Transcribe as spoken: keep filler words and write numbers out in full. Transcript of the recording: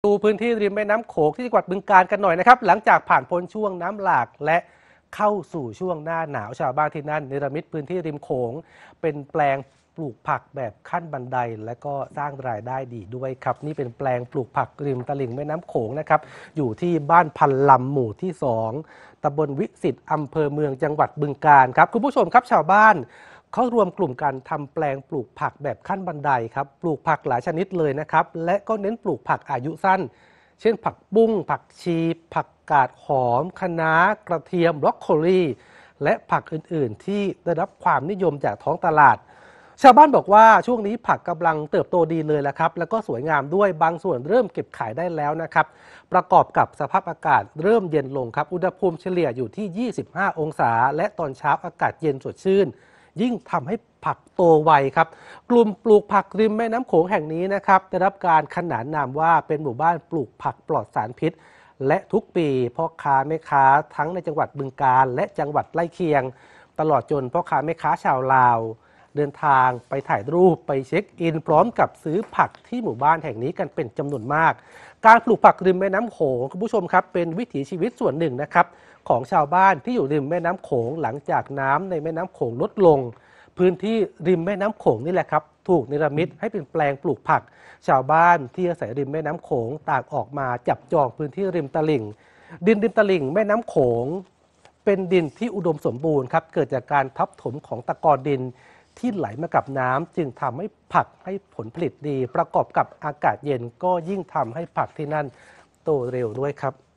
ดูพื้นที่ริมแม่น้ำโขงที่จังหวัดบึงกาฬกันหน่อยนะครับหลังจากผ่านพ้นช่วงน้ำหลากและเข้าสู่ช่วงหน้าหนาวชาวบ้านที่นั่นเนรมิตพื้นที่ริมโขงเป็นแปลงปลูกผักแบบขั้นบันไดและก็สร้างรายได้ดีด้วยครับนี่เป็นแปลงปลูกผักริมตลิ่งแม่น้ำโขงนะครับอยู่ที่บ้านพันลำหมู่ที่สองตำบลวิสิตอำเภอเมืองจังหวัดบึงกาฬครับคุณผู้ชมครับชาวบ้านเขารวมกลุ่มกันทำแปลงปลูกผักแบบขั้นบันไดครับปลูกผักหลายชนิดเลยนะครับและก็เน้นปลูกผักอายุสั้นเช่นผักบุ้งผักชีผักกาดหอมคะน้ากระเทียมบรอกโคลีและผักอื่นๆที่ได้รับความนิยมจากท้องตลาดชาวบ้านบอกว่าช่วงนี้ผักกำลังเติบโตดีเลยแล้วครับแล้วก็สวยงามด้วยบางส่วนเริ่มเก็บขายได้แล้วนะครับประกอบกับสภาพอากาศเริ่มเย็นลงครับอุณหภูมิเฉลี่ยอยู่ที่ยี่สิบห้าองศาและตอนเช้าอากาศเย็นสดชื่นยิ่งทำให้ผักโตไวครับกลุ่มปลูกผักริมแม่น้ำโขงแห่งนี้นะครับได้รับการขนานนามว่าเป็นหมู่บ้านปลูกผักปลอดสารพิษและทุกปีพ่อค้าแม่ค้าทั้งในจังหวัดบึงกาฬและจังหวัดใกล้เคียงตลอดจนพ่อค้าแม่ค้าชาวลาวเดินทางไปถ่ายรูปไปเช็คอินพร้อมกับซื้อผักที่หมู่บ้านแห่งนี้กันเป็นจำนวนมากการปลูกผักริมแม่น้ำโขงคุณผู้ชมครับเป็นวิถีชีวิตส่วนหนึ่งนะครับของชาวบ้านที่อยู่ริมแม่น้ำโขงหลังจากน้ำในแม่น้ำโขงลดลงพื้นที่ริมแม่น้ำโขงนี่แหละครับถูกเนรมิตให้เป็นแปลงปลูกผักชาวบ้านที่อาศัยริมแม่น้ำโขงต่างออกมาจับจองพื้นที่ริมตลิ่งดินริมตลิ่งแม่น้ำโขงเป็นดินที่อุดมสมบูรณ์ครับเกิดจากการทับถมของตะกอนดินที่ไหลมากับน้ำจึงทำให้ผักให้ผลผลิตดีประกอบกับอากาศเย็นก็ยิ่งทำให้ผักที่นั่นโตเร็วด้วยครับ